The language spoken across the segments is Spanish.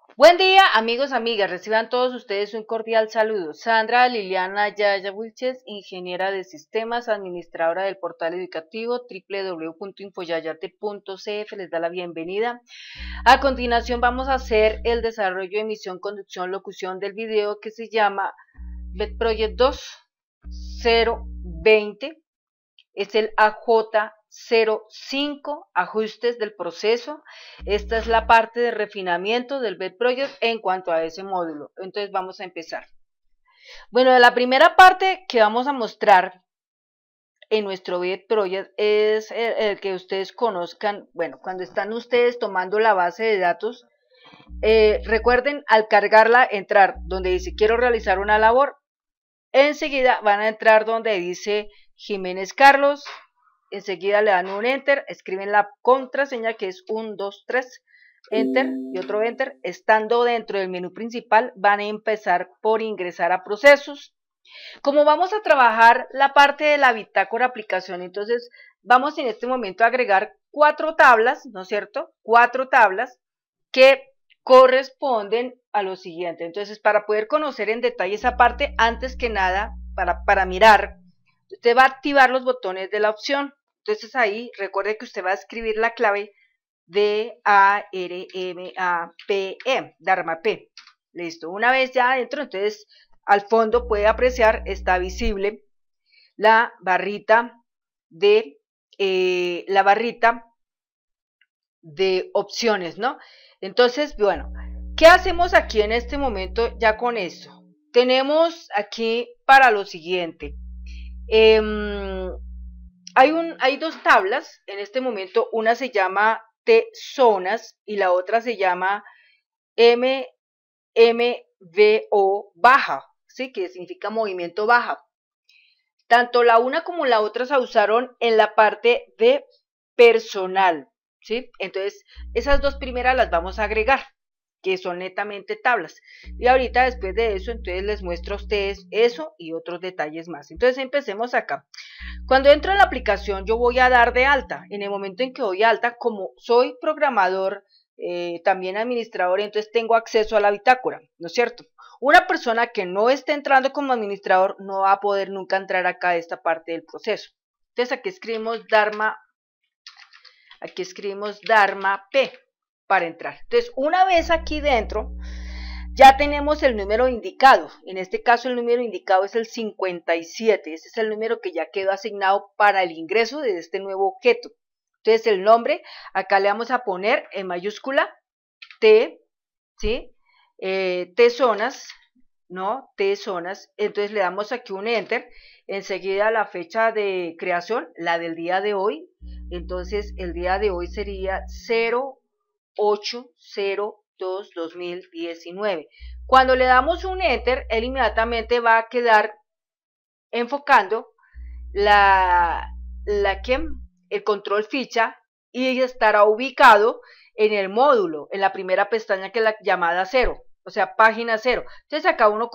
Buen día, amigos, amigas. Reciban todos ustedes un cordial saludo. Sandra Liliana Yaya Wilches, ingeniera de sistemas, administradora del portal educativo www.infoyayate.cf, les da la bienvenida. A continuación vamos a hacer el desarrollo, emisión, conducción, locución del video que se llama BET Project 2.020. Es el AJ05, ajustes del proceso. Esta es la parte de refinamiento del BET Project en cuanto a ese módulo. Entonces vamos a empezar. Bueno, la primera parte que vamos a mostrar en nuestro BET Project es el que ustedes conozcan. Bueno, cuando están ustedes tomando la base de datos, recuerden al cargarla entrar donde dice quiero realizar una labor. Enseguida van a entrar donde dice Jiménez Carlos, enseguida le dan un enter, escriben la contraseña que es 1, 2, 3, enter y otro enter. Estando dentro del menú principal van a empezar por ingresar a procesos. Como vamos a trabajar la parte de la bitácora aplicación, entonces vamos en este momento a agregar 4 tablas, ¿no es cierto? 4 tablas que corresponden a lo siguiente. Entonces, para poder conocer en detalle esa parte, antes que nada, para mirar, usted va a activar los botones de la opción. Entonces ahí, recuerde que usted va a escribir la clave DARMAPE, Dharma P. Listo. Una vez ya adentro, entonces al fondo puede apreciar, está visible la barrita de opciones, ¿no? Entonces, bueno, ¿qué hacemos aquí en este momento ya con esto? Tenemos aquí para lo siguiente, hay 2 tablas en este momento, una se llama T-zonas y la otra se llama MMVO baja, ¿sí? Que significa movimiento baja. Tanto la una como la otra se usaron en la parte de personal, ¿sí? Entonces, esas 2 primeras las vamos a agregar, que son netamente tablas. Y ahorita, después de eso, entonces les muestro a ustedes eso y otros detalles más. Entonces, empecemos acá. Cuando entro en la aplicación, yo voy a dar de alta. En el momento en que doy alta, como soy programador, también administrador, entonces tengo acceso a la bitácora, ¿no es cierto? Una persona que no esté entrando como administrador no va a poder nunca entrar acá a esta parte del proceso. Entonces aquí escribimos Dharma P para entrar. Entonces una vez aquí dentro ya tenemos el número indicado. En este caso el número indicado es el 57. Ese es el número que ya quedó asignado para el ingreso de este nuevo objeto. Entonces el nombre, acá le vamos a poner en mayúscula T, ¿sí? T-zonas, ¿no? T-zonas. Entonces le damos aquí un enter. Enseguida la fecha de creación, la del día de hoy. Entonces el día de hoy sería 0802-2019. Cuando le damos un enter, él inmediatamente va a quedar enfocando el control ficha y estará ubicado en el módulo, en la primera pestaña que es la llamada 0, o sea, página 0. Entonces acá uno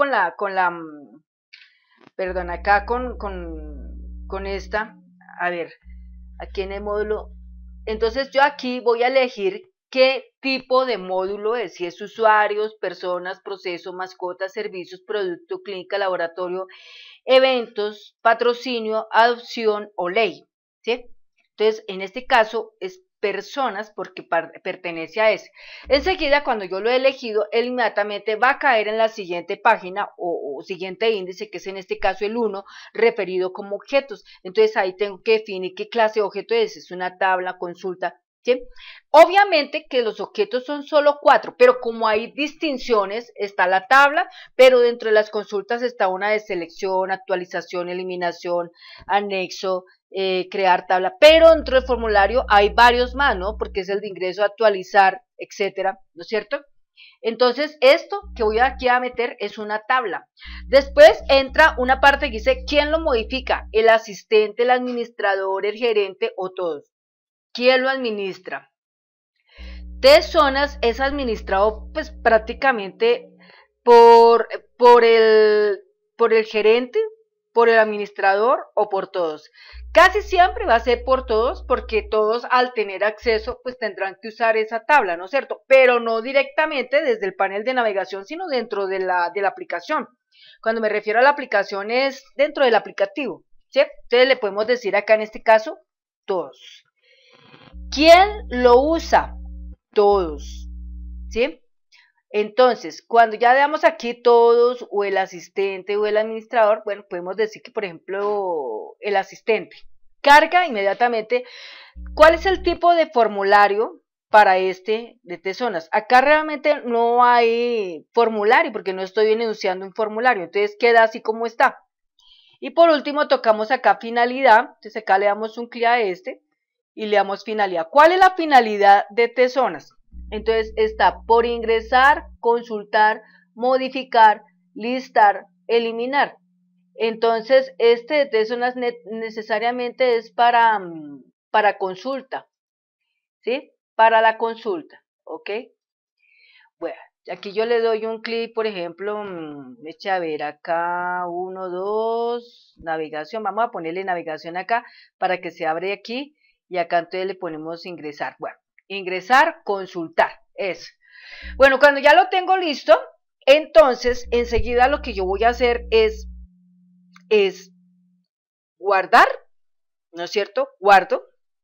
acá con esta, a ver, aquí en el módulo, entonces yo aquí voy a elegir qué tipo de módulo es, si es usuarios, personas, proceso, mascotas, servicios, producto, clínica, laboratorio, eventos, patrocinio, adopción o ley, ¿sí? Entonces, en este caso es personas porque pertenece a ese. Enseguida, cuando yo lo he elegido, él inmediatamente va a caer en la siguiente página o siguiente índice, que es en este caso el 1, referido como objetos. Entonces, ahí tengo que definir qué clase de objeto es una tabla, consulta, ¿sí? Obviamente que los objetos son solo 4, pero como hay distinciones, está la tabla, pero dentro de las consultas está una de selección, actualización, eliminación, anexo, crear tabla, pero dentro del formulario hay varios más, ¿no? Porque es el de ingreso, actualizar, etcétera, ¿no es cierto? Entonces, esto que voy aquí a meter es una tabla. Después entra una parte que dice, ¿quién lo modifica? El asistente, el administrador, el gerente o todos. ¿Quién lo administra? T-zonas es administrado pues prácticamente por el gerente, por el administrador o por todos. Casi siempre va a ser por todos, porque todos al tener acceso pues tendrán que usar esa tabla, ¿no es cierto? Pero no directamente desde el panel de navegación, sino dentro de la aplicación. Cuando me refiero a la aplicación es dentro del aplicativo, ¿sí? Entonces le podemos decir acá en este caso todos. ¿Quién lo usa? Todos, ¿sí? Entonces, cuando ya veamos aquí todos, o el asistente o el administrador, bueno, podemos decir que, por ejemplo, el asistente carga inmediatamente. ¿Cuál es el tipo de formulario para este de Tesonas? Acá realmente no hay formulario, porque no estoy enunciando un formulario, entonces queda así como está. Y por último, tocamos acá finalidad, entonces acá le damos un clic a este, y le damos finalidad. ¿Cuál es la finalidad de Tesonas? Entonces está por ingresar, consultar, modificar, listar, eliminar. Entonces este de Tesonas necesariamente es para consulta, ¿sí? Para la consulta, ¿ok? Bueno, aquí yo le doy un clic, por ejemplo, echa a ver acá, 1, 2, navegación, vamos a ponerle navegación acá para que se abre aquí y acá entonces le ponemos ingresar. Bueno, ingresar, consultar, eso. Bueno, cuando ya lo tengo listo, entonces enseguida lo que yo voy a hacer es guardar, ¿no es cierto? Guardo,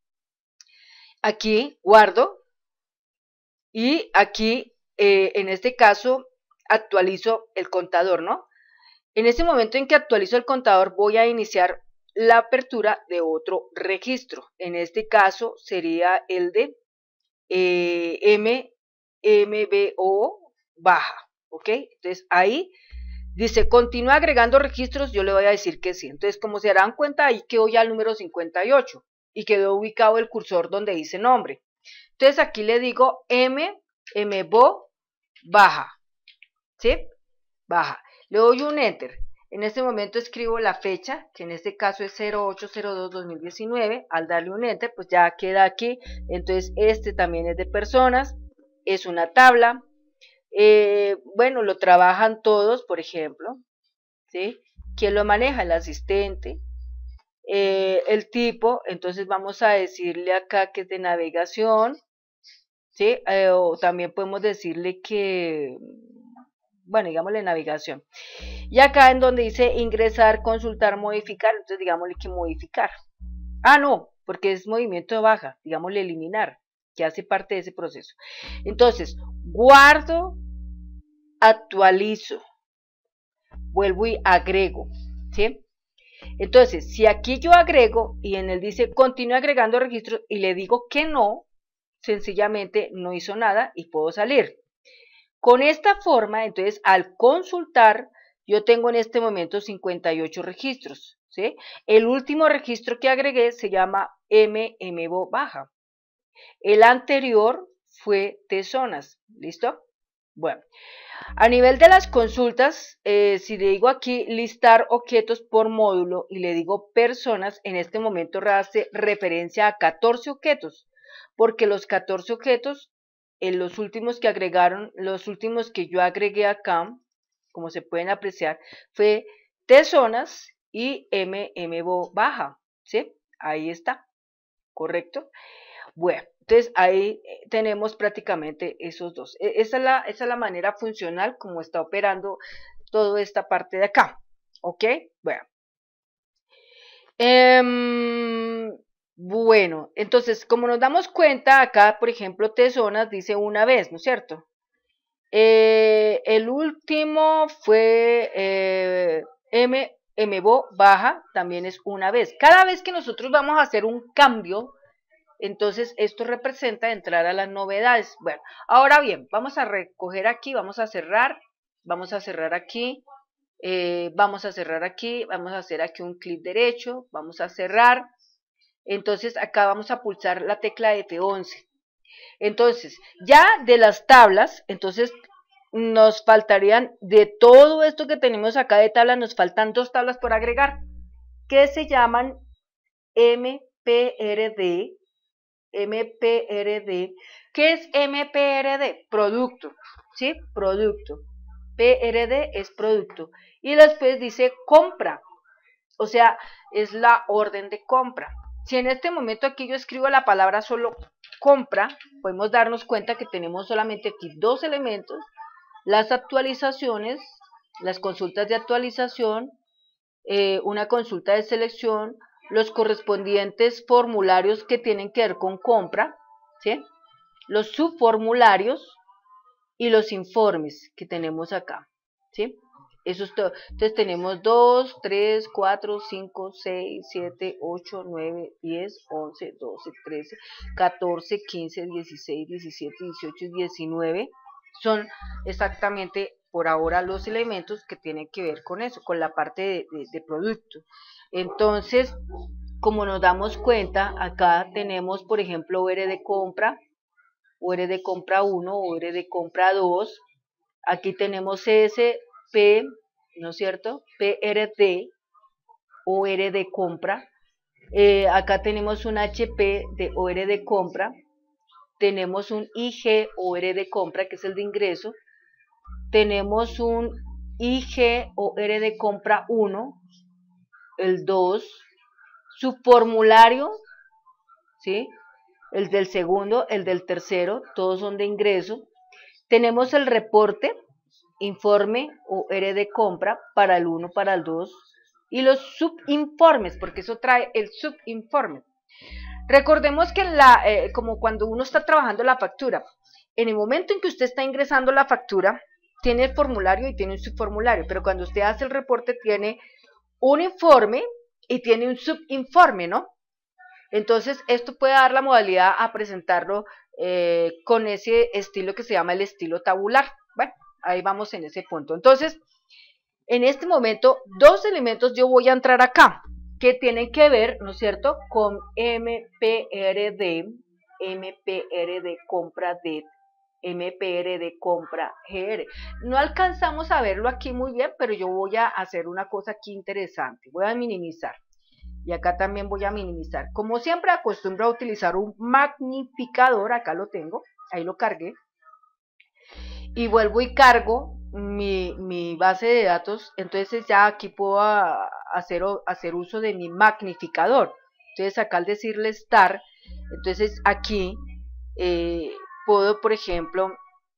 aquí guardo y aquí en este caso actualizo el contador, ¿no? En este momento en que actualizo el contador voy a iniciar la apertura de otro registro. En este caso sería el de MBO baja, ¿ok? Entonces ahí dice continúa agregando registros, yo le voy a decir que sí. Entonces como se darán cuenta ahí quedó ya el número 58 y quedó ubicado el cursor donde dice nombre. Entonces aquí le digo MBO baja, ¿sí? Baja. Le doy un enter. En este momento escribo la fecha, que en este caso es 0802-2019. Al darle un enter, pues ya queda aquí. Entonces este también es de personas, es una tabla. Bueno, lo trabajan todos, por ejemplo, ¿sí? ¿Quién lo maneja? El asistente. El tipo, entonces vamos a decirle acá que es de navegación, ¿sí? O también podemos decirle que, bueno, digámosle navegación. Y acá en donde dice ingresar, consultar, modificar, entonces digámosle que modificar. Ah, no, porque es movimiento de baja, digámosle eliminar, que hace parte de ese proceso. Entonces, guardo, actualizo, vuelvo y agrego, ¿sí? Entonces, si aquí yo agrego y en él dice continúe agregando registros y le digo que no, sencillamente no hizo nada y puedo salir. Con esta forma, entonces, al consultar, yo tengo en este momento 58 registros, ¿sí? El último registro que agregué se llama MMBO baja. El anterior fue Tesonas, ¿listo? Bueno, a nivel de las consultas, si le digo aquí listar objetos por módulo y le digo personas, en este momento hace referencia a 14 objetos, porque los 14 objetos, en los últimos que agregaron, los últimos que yo agregué acá, como se pueden apreciar, fue Tesonas y MMBO baja, ¿sí? Ahí está, ¿correcto? Bueno, entonces ahí tenemos prácticamente esos dos. Esa es la manera funcional como está operando toda esta parte de acá. ¿Ok? Bueno. Bueno, entonces como nos damos cuenta acá, por ejemplo, Tesonas dice una vez, ¿no es cierto? El último fue MBO baja, también es una vez. Cada vez que nosotros vamos a hacer un cambio, entonces esto representa entrar a las novedades. Bueno, ahora bien, vamos a recoger aquí, vamos a cerrar aquí, vamos a cerrar aquí, vamos a hacer aquí un clic derecho, vamos a cerrar. Entonces acá vamos a pulsar la tecla F11. Entonces, ya de las tablas, entonces nos faltarían, de todo esto que tenemos acá de tablas, nos faltan dos tablas por agregar, que se llaman MPRD. ¿Qué es MPRD? Producto, ¿sí? Producto. PRD es producto. Y después dice compra. o sea, es la orden de compra. Si en este momento aquí yo escribo la palabra solo compra, podemos darnos cuenta que tenemos solamente aquí dos elementos, las actualizaciones, las consultas de actualización, una consulta de selección, los correspondientes formularios que tienen que ver con compra, ¿sí? Los subformularios y los informes que tenemos acá, ¿sí? Eso es todo. Entonces tenemos 2, 3, 4, 5, 6, 7, 8, 9, 10, 11, 12, 13, 14, 15, 16, 17, 18 y 19. Son exactamente por ahora los elementos que tienen que ver con eso, con la parte de producto. Entonces, como nos damos cuenta, acá tenemos, por ejemplo, OR de compra, OR de compra 1, OR de compra 2. Aquí tenemos SP, ¿no es cierto? PRD, OR de compra. Acá tenemos un HP de OR de compra. Tenemos un IG OR de compra, que es el de ingreso. Tenemos un IG OR de compra 1, el 2, su formulario, ¿sí? El del segundo, el del tercero, todos son de ingreso. Tenemos el reporte, informe o OR de compra para el 1, para el 2, y los subinformes, porque eso trae el subinforme. Recordemos que como cuando uno está trabajando la factura, en el momento en que usted está ingresando la factura, tiene el formulario y tiene un subformulario, pero cuando usted hace el reporte tiene un informe y tiene un subinforme, ¿no? Entonces, esto puede dar la modalidad a presentarlo con ese estilo que se llama el estilo tabular. Bueno, ahí vamos en ese punto. Entonces, en este momento, dos elementos yo voy a entrar acá, que tienen que ver, ¿no es cierto?, con MPRD, MPRD compra DET, MPRD compra GR. No alcanzamos a verlo aquí muy bien, pero yo voy a hacer una cosa aquí interesante. Voy a minimizar. Y acá también voy a minimizar. Como siempre acostumbro a utilizar un magnificador, acá lo tengo, ahí lo cargué. Y vuelvo y cargo mi base de datos, entonces ya aquí puedo hacer uso de mi magnificador. Entonces acá al decirle star, entonces aquí puedo, por ejemplo,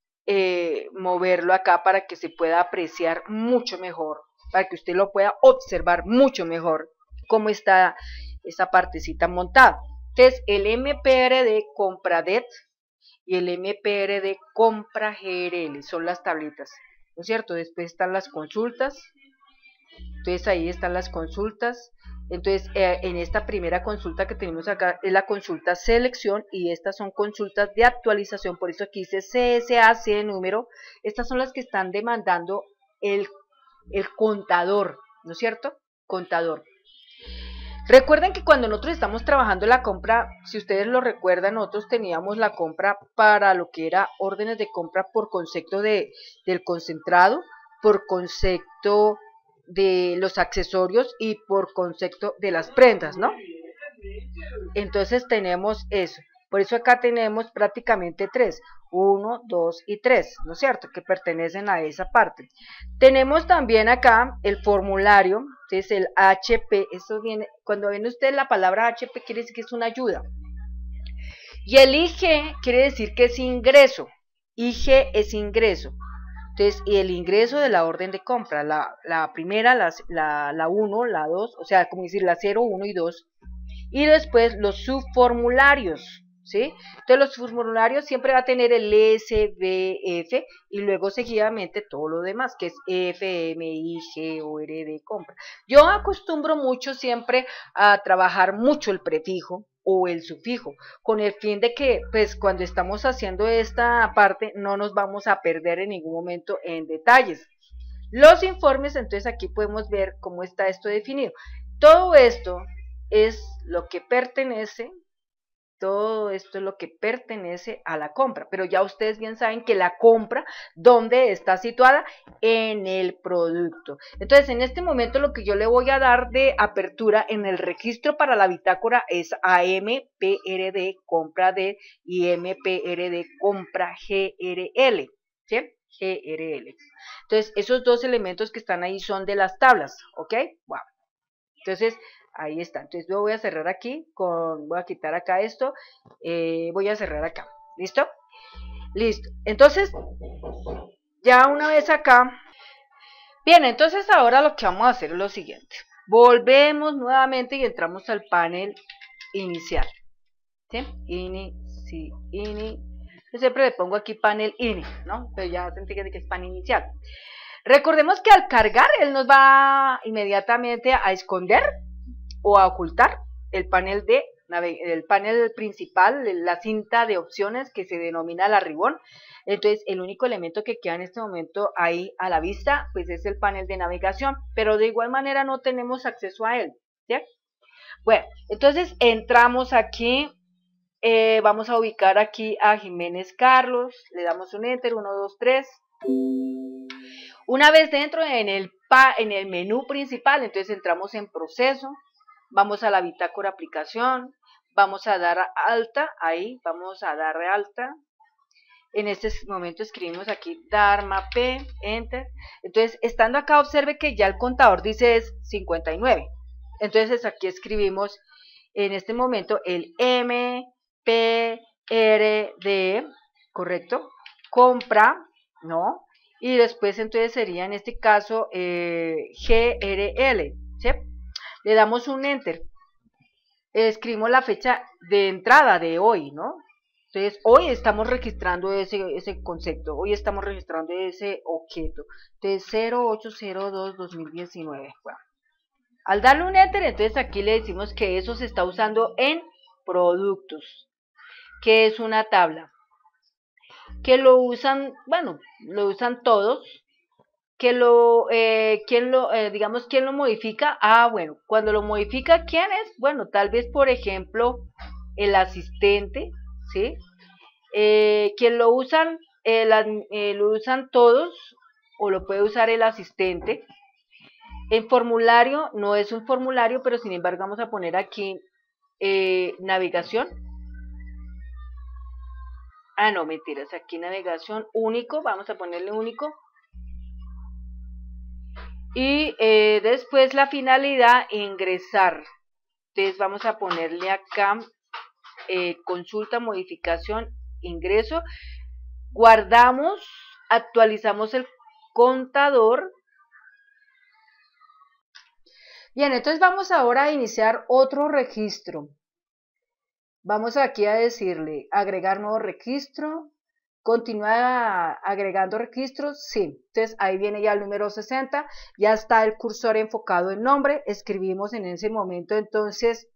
moverlo acá para que se pueda apreciar mucho mejor, para que usted lo pueda observar mucho mejor cómo está esa partecita montada. Entonces el MPRD compra DET y el MPRD compra GRL son las tablitas, ¿no es cierto? Después están las consultas, entonces ahí están las consultas. Entonces en esta primera consulta que tenemos acá es la consulta selección y estas son consultas de actualización, por eso aquí dice CSAC número. Estas son las que están demandando el contador, ¿no es cierto? Contador. Recuerden que cuando nosotros estamos trabajando la compra, si ustedes lo recuerdan, nosotros teníamos la compra para lo que era órdenes de compra por concepto del concentrado, por concepto de los accesorios y por concepto de las prendas, ¿no? Entonces tenemos eso. Por eso acá tenemos prácticamente 3, 1, 2 y 3, ¿no es cierto? Que pertenecen a esa parte. Tenemos también acá el formulario, entonces el HP, eso viene, cuando ven ustedes la palabra HP quiere decir que es una ayuda. Y el IG quiere decir que es ingreso, IG es ingreso. Entonces, y el ingreso de la orden de compra, la primera, la 1, la 2, o sea, como decir la 0, 1 y 2. Y después los subformularios, ¿sí? Entonces los subformularios siempre va a tener el SBF y luego seguidamente todo lo demás, que es FMIG o RD compra. Yo acostumbro mucho siempre a trabajar mucho el prefijo o el sufijo, con el fin de que, pues, cuando estamos haciendo esta parte, no nos vamos a perder en ningún momento en detalles. Los informes, entonces aquí podemos ver cómo está esto definido. Todo esto es lo que pertenece, todo esto es lo que pertenece a la compra, pero ya ustedes bien saben que la compra, ¿dónde está situada? En el producto. Entonces, en este momento lo que yo le voy a dar de apertura en el registro para la bitácora es a MPRD compra D y MPRD compra GRL, ¿sí? GRL. Entonces, esos dos elementos que están ahí son de las tablas, ¿ok? Wow. Entonces, ahí está. Entonces, yo voy a cerrar aquí, voy a quitar acá esto, voy a cerrar acá. ¿Listo? Listo. Entonces, ya una vez acá. Bien, entonces ahora lo que vamos a hacer es lo siguiente. Volvemos nuevamente y entramos al panel inicial. ¿Sí? Yo siempre le pongo aquí panel ini, ¿no? Pero ya se entiende que es panel inicial. Recordemos que al cargar, él nos va inmediatamente a esconder o a ocultar el panel principal, la cinta de opciones que se denomina la ribón. Entonces, el único elemento que queda en este momento ahí a la vista, pues es el panel de navegación, pero de igual manera no tenemos acceso a él, ¿sí? Bueno, entonces entramos aquí, vamos a ubicar aquí a Jiménez Carlos, le damos un enter, 1, 2, 3. Una vez dentro en el menú principal, entonces entramos en proceso, vamos a la bitácora aplicación, vamos a dar alta, ahí, vamos a dar alta. En este momento escribimos aquí Dharma P, enter. Entonces, estando acá, observe que ya el contador dice es 59. Entonces, aquí escribimos en este momento el M, P, R, D, ¿correcto? Compra, ¿no? Y después, entonces, sería en este caso GRL, ¿sí? Le damos un enter. Escribimos la fecha de entrada de hoy, ¿no? Entonces, hoy estamos registrando ese concepto, hoy estamos registrando ese objeto. Entonces, 0802-2019. Bueno, al darle un enter, entonces aquí le decimos que eso se está usando en productos, que es una tabla, que lo usan, bueno, lo usan todos, que digamos, ¿quién lo modifica? Ah, bueno, cuando lo modifica, ¿quién es? Bueno, tal vez, por ejemplo, el asistente, ¿sí? Quien lo usan, lo usan todos, o lo puede usar el asistente. En formulario, no es un formulario, pero sin embargo vamos a poner aquí navegación. Ah, no, mentiras, aquí navegación único, vamos a ponerle único. Y después la finalidad, ingresar. Entonces vamos a ponerle acá consulta, modificación, ingreso. Guardamos, actualizamos el contador. Bien, entonces vamos ahora a iniciar otro registro. Vamos aquí a decirle agregar nuevo registro. ¿Continúa agregando registros? Sí. Entonces ahí viene ya el número 60. Ya está el cursor enfocado en nombre. Escribimos en ese momento entonces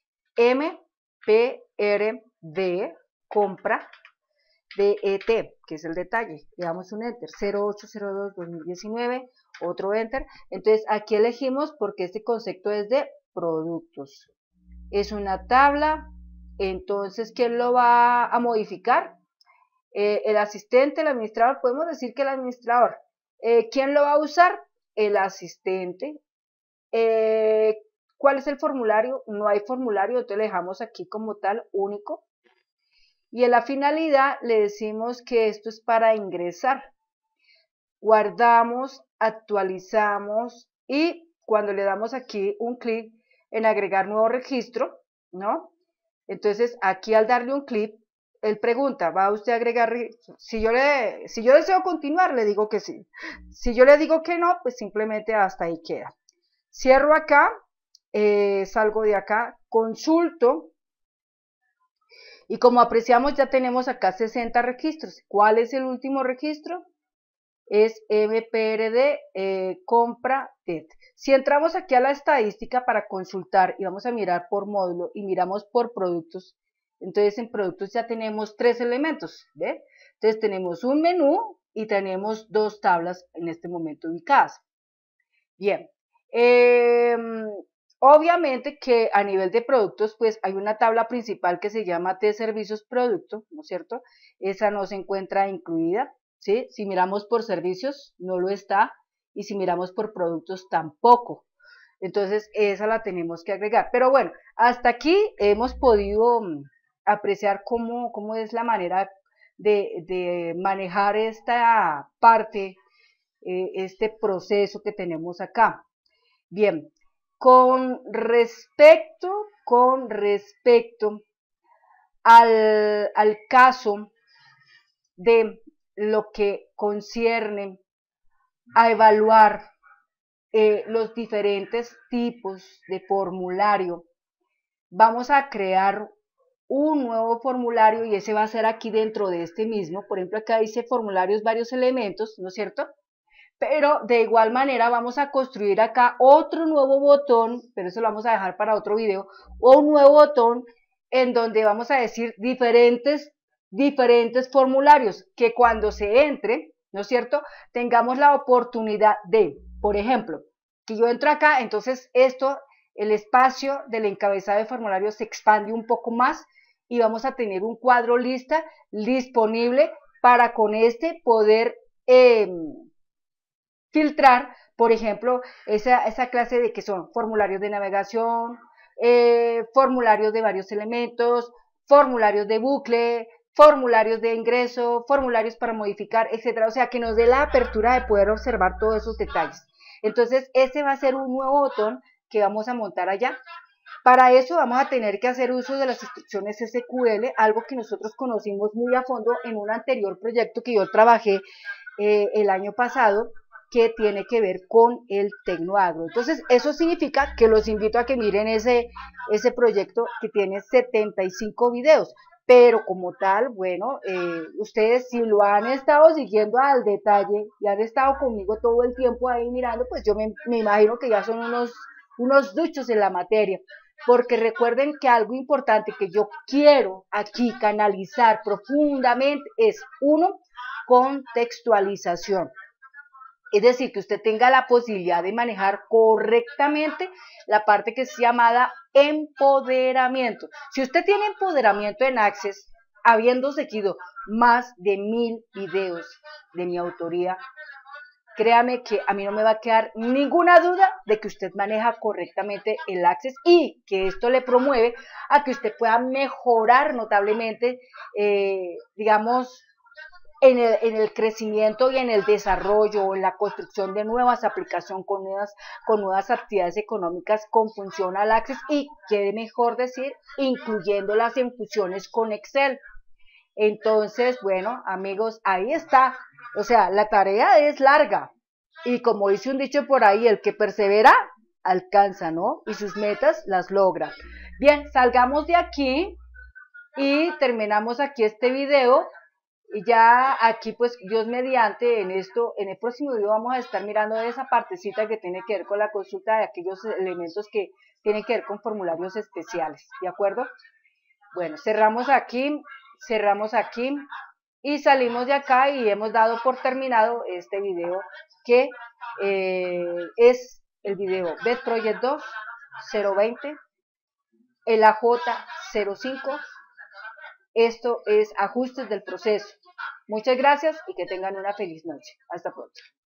MPRD, compra, DET, que es el detalle. Le damos un enter. 0802-2019. Otro enter. Entonces aquí elegimos porque este concepto es de productos. Es una tabla. Entonces, ¿quién lo va a modificar? El asistente, el administrador. Podemos decir que el administrador. ¿Quién lo va a usar? El asistente. ¿Cuál es el formulario? No hay formulario, entonces le dejamos aquí como tal único. Y en la finalidad le decimos que esto es para ingresar. Guardamos, actualizamos y cuando le damos aquí un clic en agregar nuevo registro, ¿no? Entonces aquí al darle un clic, él pregunta, ¿va usted a agregar registro? Si yo deseo continuar, le digo que sí. Si yo le digo que no, pues simplemente hasta ahí queda. Cierro acá, salgo de acá, consulto. Y como apreciamos, ya tenemos acá 60 registros. ¿Cuál es el último registro? Es MPRD, compra, DET. Si entramos aquí a la estadística para consultar y vamos a mirar por módulo y miramos por productos, entonces en productos ya tenemos 3 elementos, ¿ve? Entonces tenemos un menú y tenemos 2 tablas en este momento ubicadas. Bien, obviamente que a nivel de productos, pues hay una tabla principal que se llama T servicios producto, ¿no es cierto? Esa no se encuentra incluida, ¿sí? Si miramos por servicios, no lo está, y si miramos por productos, tampoco. Entonces, esa la tenemos que agregar. Pero bueno, hasta aquí hemos podido apreciar cómo es la manera de manejar esta parte, este proceso que tenemos acá. Bien, Con respecto al caso de lo que concierne a evaluar los diferentes tipos de formulario, vamos a crear un nuevo formulario y ese va a ser aquí dentro de este mismo. Por ejemplo, acá dice formularios varios elementos, ¿no es cierto? Pero de igual manera vamos a construir acá otro nuevo botón, pero eso lo vamos a dejar para otro video, o un nuevo botón en donde vamos a decir diferentes formularios, que cuando se entre, ¿no es cierto?, tengamos la oportunidad de, por ejemplo, que yo entro acá, entonces el espacio del encabezado de formulario se expande un poco más y vamos a tener un cuadro lista disponible para con este poder filtrar, por ejemplo, esa clase de que son formularios de navegación, formularios de varios elementos, formularios de bucle, formularios de ingreso, formularios para modificar, etcétera. O sea, que nos dé la apertura de poder observar todos esos detalles. Entonces, ese va a ser un nuevo botón que vamos a montar allá. Para eso vamos a tener que hacer uso de las instrucciones SQL, algo que nosotros conocimos muy a fondo en un anterior proyecto que yo trabajé el año pasado, que tiene que ver con el Tecnoagro. Entonces, eso significa que los invito a que miren ese proyecto que tiene 75 videos, pero como tal, bueno, ustedes si lo han estado siguiendo al detalle y han estado conmigo todo el tiempo ahí mirando, pues yo me imagino que ya son unos duchos en la materia, porque recuerden que algo importante que yo quiero aquí canalizar profundamente es, uno, contextualización. Es decir, que usted tenga la posibilidad de manejar correctamente la parte que es llamada empoderamiento. Si usted tiene empoderamiento en Access, habiendo seguido más de 1000 videos de mi autoría, créame que a mí no me va a quedar ninguna duda de que usted maneja correctamente el Access y que esto le promueve a que usted pueda mejorar notablemente, digamos, en el crecimiento y en el desarrollo, en la construcción de nuevas aplicaciones con nuevas actividades económicas con función al Access y, qué mejor decir, incluyéndolas en fusiones con Excel. Entonces, bueno, amigos, ahí está. O sea, la tarea es larga y como dice un dicho por ahí, el que persevera alcanza, ¿no? Y sus metas las logra. Bien, salgamos de aquí y terminamos aquí este video. Y ya aquí, pues, Dios mediante, en el próximo video vamos a estar mirando esa partecita que tiene que ver con la consulta de aquellos elementos que tienen que ver con formularios especiales, ¿de acuerdo? Bueno, cerramos aquí y salimos de acá y hemos dado por terminado este video que es el video BED Project 2 020, el AJ 05. Esto es ajustes del proceso. Muchas gracias y que tengan una feliz noche. Hasta pronto.